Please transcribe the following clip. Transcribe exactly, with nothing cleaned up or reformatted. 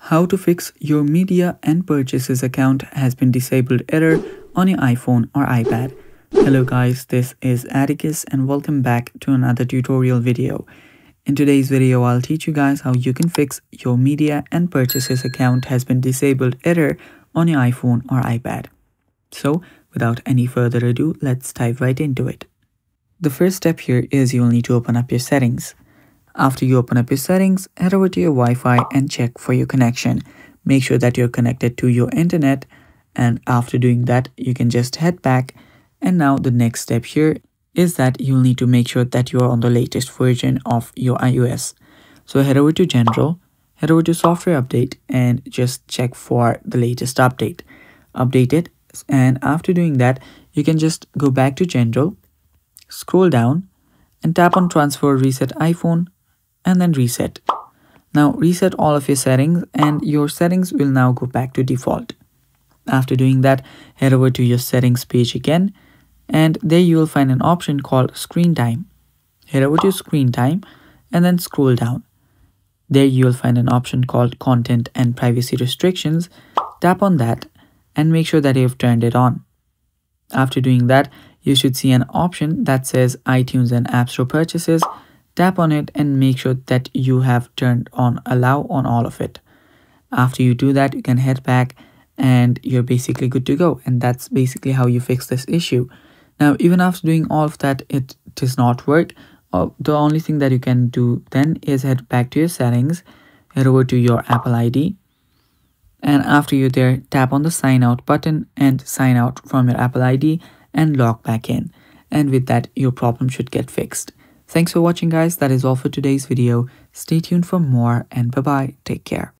How to fix your media and purchases account has been disabled error on your iPhone or iPad. Hello guys, this is Atticus and welcome back to another tutorial video. In today's video, I'll teach you guys how you can fix your media and purchases account has been disabled error on your iPhone or iPad. So without any further ado, let's dive right into it. The first step here is you'll need to open up your settings. After you open up your settings, head over to your Wi-Fi and check for your connection. Make sure that you're connected to your internet, and after doing that, you can just head back. And now the next step here is that you'll need to make sure that you're on the latest version of your iOS. So head over to General, head over to Software Update and just check for the latest update. Update it, and after doing that, you can just go back to General, scroll down and tap on Transfer Reset iPhone and then reset. Now reset all of your settings and your settings will now go back to default. After doing that, head over to your settings page again, and there you will find an option called Screen Time. Head over to Screen Time and then scroll down. There you will find an option called Content and Privacy Restrictions. Tap on that and make sure that you have turned it on. After doing that, you should see an option that says iTunes and App Store purchases. Tap on it and make sure that you have turned on allow on all of it. After you do that, you can head back and you're basically good to go. And that's basically how you fix this issue. Now, even after doing all of that, it does not work. Uh, the only thing that you can do then is head back to your settings, head over to your Apple I D. And after you're there, tap on the sign out button and sign out from your Apple I D and log back in. And with that, your problem should get fixed. Thanks for watching guys. That is all for today's video. Stay tuned for more and bye bye. Take care.